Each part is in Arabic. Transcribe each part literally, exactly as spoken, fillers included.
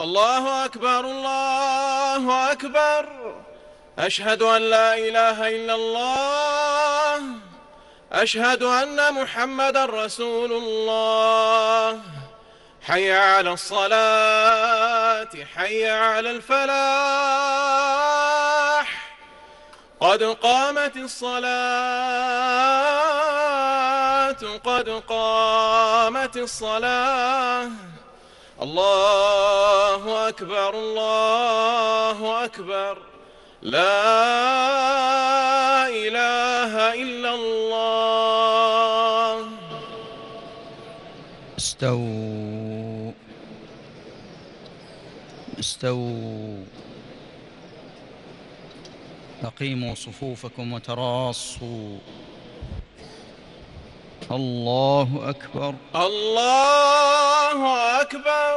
الله أكبر الله أكبر. أشهد أن لا إله إلا الله. أشهد أن محمدًا رسول الله. حي على الصلاة حي على الفلاح. قد قامت الصلاة قد قامت الصلاة. الله أكبر الله أكبر. لا إله إلا الله. استووا استووا أقيموا صفوفكم وتراصوا. الله أكبر الله أكبر.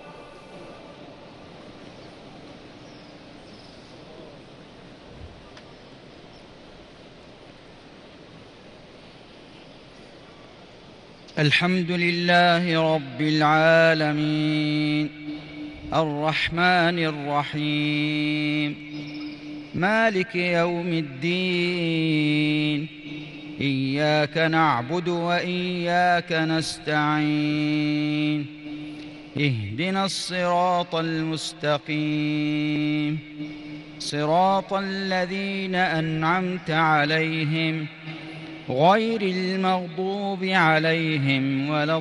الحمد لله رب العالمين الرحمن الرحيم مالك يوم الدين. إياك نعبد وإياك نستعين. اهدنا الصراط المستقيم صراط الذين أنعمت عليهم غير المغضوب عليهم ولا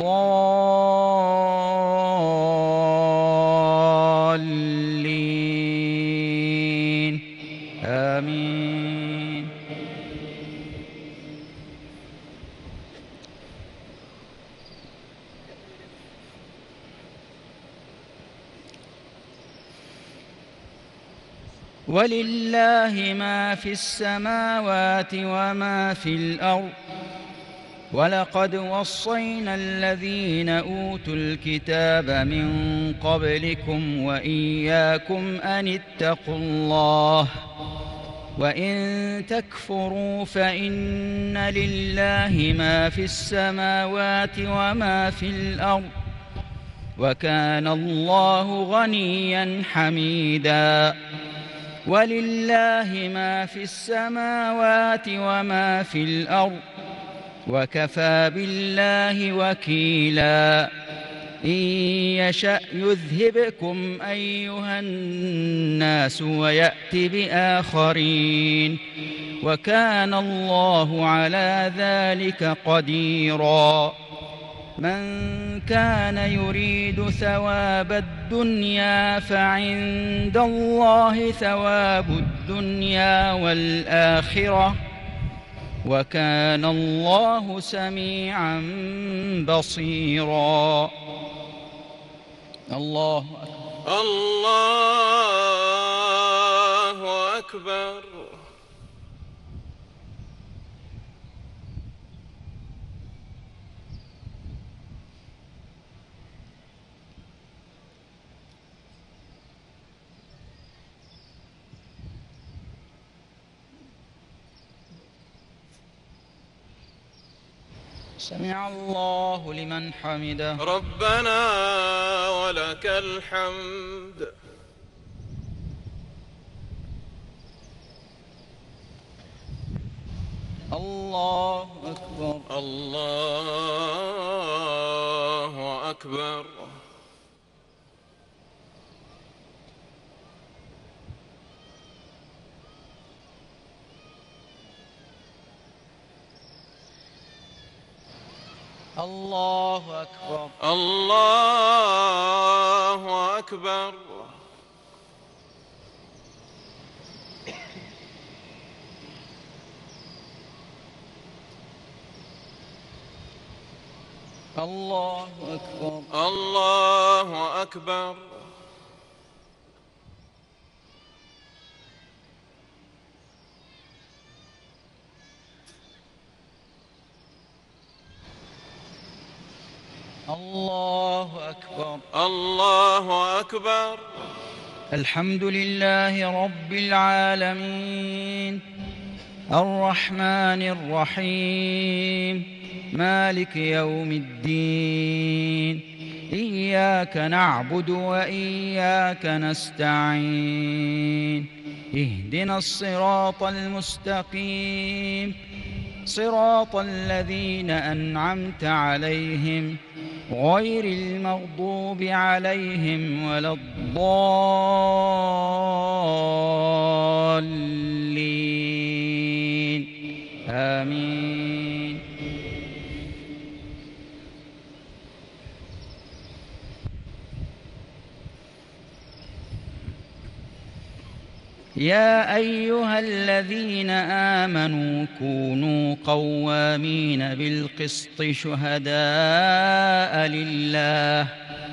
الضالين. آمين. ولله ما في السماوات وما في الأرض. ولقد وصينا الذين أوتوا الكتاب من قبلكم وإياكم أن اتقوا الله وإن تكفروا فإن لله ما في السماوات وما في الأرض وكان الله غنيا حميدا. ولله ما في السماوات وما في الأرض وكفى بالله وكيلا. إن يشأ يذهبكم أيها الناس ويأت بآخرين وكان الله على ذلك قديرا. من كان يريد ثواب الدنيا فعند الله ثواب الدنيا والآخرة وكان الله سميعا بصيرا. الله أكبر. الله أكبر. سمع الله لمن حمده. ربنا ولك الحمد. الله أكبر. الله أكبر. الله أكبر. الله أكبر. الله أكبر. الله أكبر. الله أكبر. الله أكبر. الحمد لله رب العالمين الرحمن الرحيم مالك يوم الدين. إياك نعبد وإياك نستعين اهدنا الصراط المستقيم صراط الذين أنعمت عليهم غير المغضوب عليهم ولا الضالين آمين. يا أيها الذين آمنوا كونوا قوامين بالقسط شهداء لله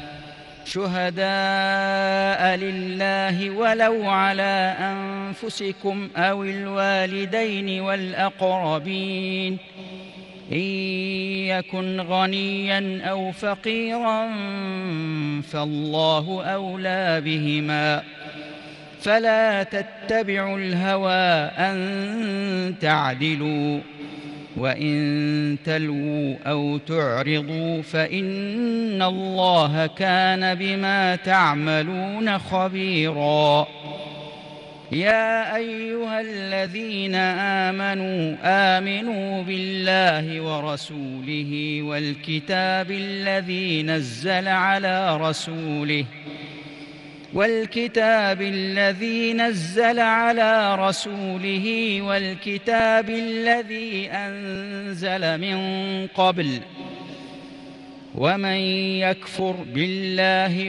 شهداء لله ولو على أنفسكم أو الوالدين والأقربين إن يكن غنيا أو فقيرا فالله أولى بهما فلا تتبعوا الهوى أن تعدلوا وإن تلووا أو تعرضوا فإن الله كان بما تعملون خبيرا. يا أيها الذين آمنوا آمنوا بالله ورسوله والكتاب الذي نزل على رسوله والكتاب الذي نزل على رسوله والكتاب الذي أنزل من قبل ومن يكفر بالله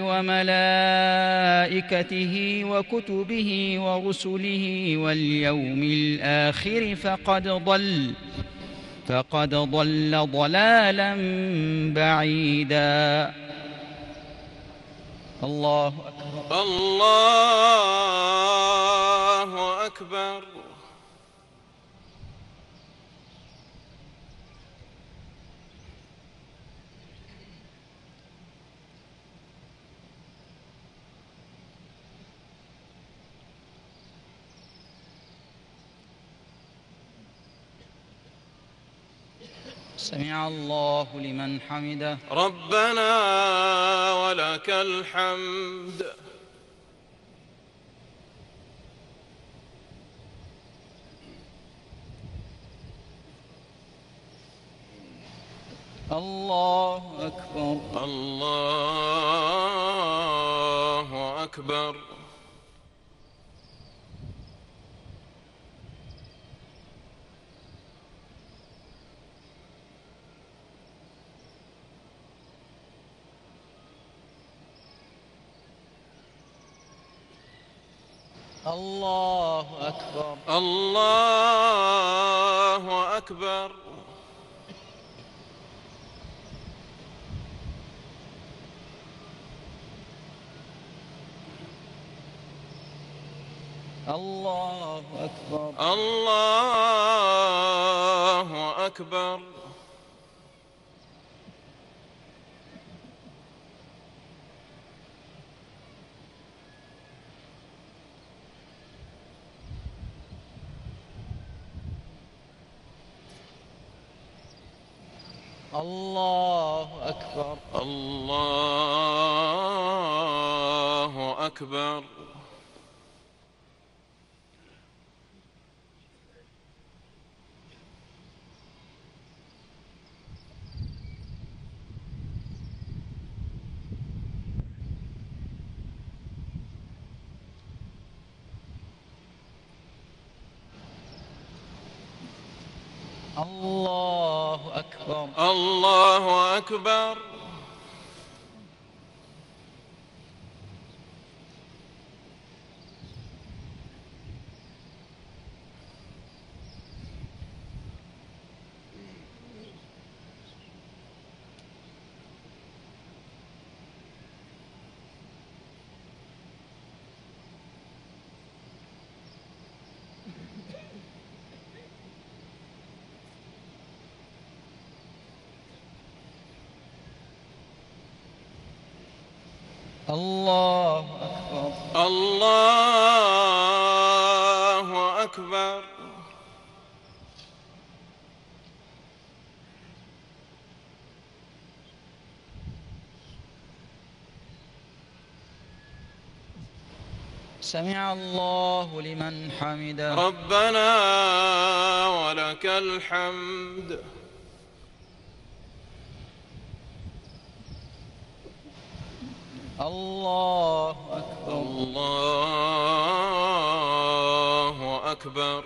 وملائكته وكتبه ورسله واليوم الآخر فقد ضل فقد ضل ضلالا بعيدا. الله أكبر. الله أكبر. سمع الله لمن حمده. ربنا ولك الحمد. الله أكبر. الله أكبر. الله أكبر. الله أكبر. الله أكبر. الله أكبر. الله أكبر. الله أكبر. الله أكبر. الله أكبر. الله أكبر. الله أكبر. سمع الله لمن حمده. ربنا ولك الحمد. الله أكبر. الله أكبر.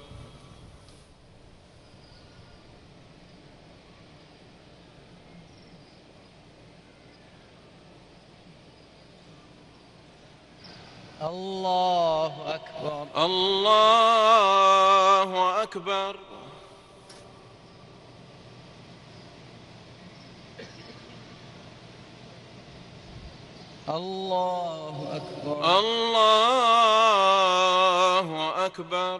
الله أكبر. الله أكبر. الله أكبر. الله أكبر.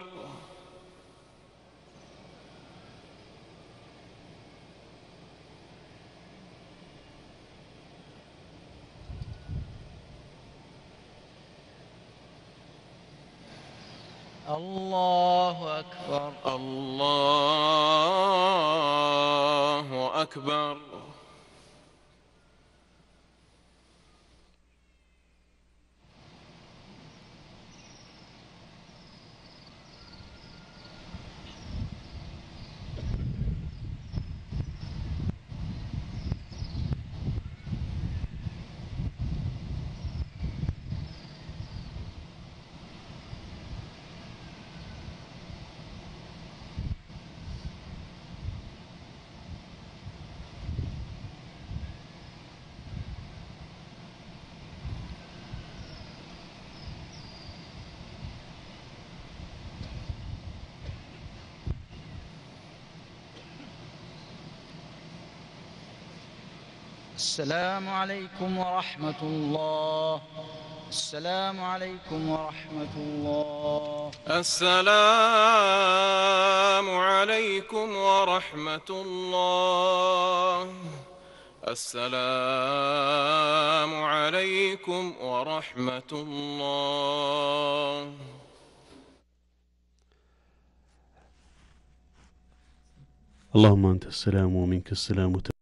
الله أكبر. الله أكبر. السلام عليكم ورحمة الله. السلام عليكم ورحمة الله. السلام عليكم ورحمة الله. السلام عليكم ورحمة الله. اللهم أنت السلام ومنك السلام.